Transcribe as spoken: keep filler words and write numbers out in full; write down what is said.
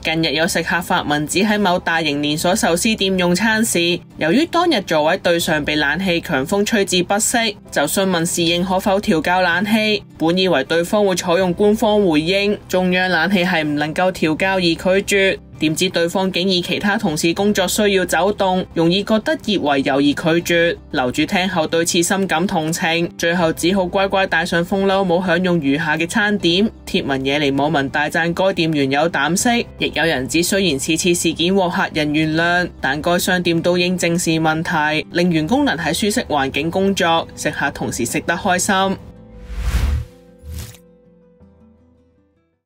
近日有食客發文指喺某大型連鎖壽司店用餐時，由於當日座位對上被冷氣強風吹至不適，就詢問侍應可否調校冷氣。本以為對方會採用官方回應，中央冷氣係唔能夠調校而拒絕。點知對方竟以其他同事工作需要走動，容易覺得熱為由而拒絕。樓主聽後對此深感同情，最後只好乖乖帶上風褸，冇享用餘下嘅餐點。貼文惹嚟網民大讚該店員有膽識，亦有人指雖然此次事件獲客人原諒，但該商店都應正視問題，令員工能喺舒適環境工作，食客同時食得開心。